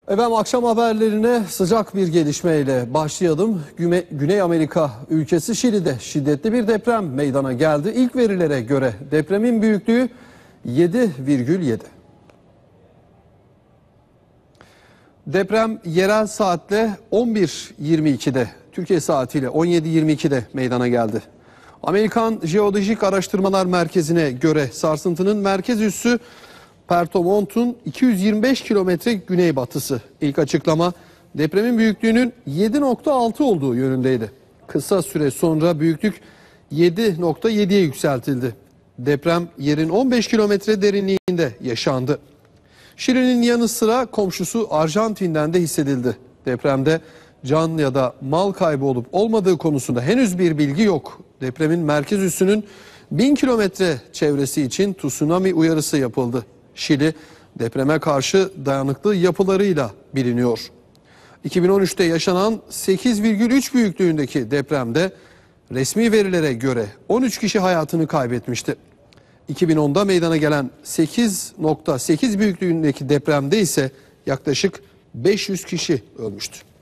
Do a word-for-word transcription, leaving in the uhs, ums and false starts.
Efendim akşam haberlerine sıcak bir gelişmeyle başlayalım. Güne, Güney Amerika ülkesi Şili'de şiddetli bir deprem meydana geldi. İlk verilere göre depremin büyüklüğü yedi virgül yedi. Deprem yerel saatle on bir yirmi iki'de, Türkiye saatiyle on yedi yirmi iki'de meydana geldi. Amerikan Jeolojik Araştırmalar Merkezi'ne göre sarsıntının merkez üssü Puerto Montt'un iki yüz yirmi beş kilometre güneybatısı. İlk açıklama depremin büyüklüğünün yedi nokta altı olduğu yönündeydi. Kısa süre sonra büyüklük yedi nokta yedi'ye yükseltildi. Deprem yerin on beş kilometre derinliğinde yaşandı. Şili'nin yanı sıra komşusu Arjantin'den de hissedildi. Depremde can ya da mal kaybı olup olmadığı konusunda henüz bir bilgi yok. Depremin merkez üssünün bin kilometre çevresi için tsunami uyarısı yapıldı. Şili depreme karşı dayanıklı yapılarıyla biliniyor. iki bin on üç'te yaşanan sekiz virgül üç büyüklüğündeki depremde resmi verilere göre on üç kişi hayatını kaybetmişti. iki bin on'da meydana gelen sekiz nokta sekiz büyüklüğündeki depremde ise yaklaşık beş yüz kişi ölmüştü.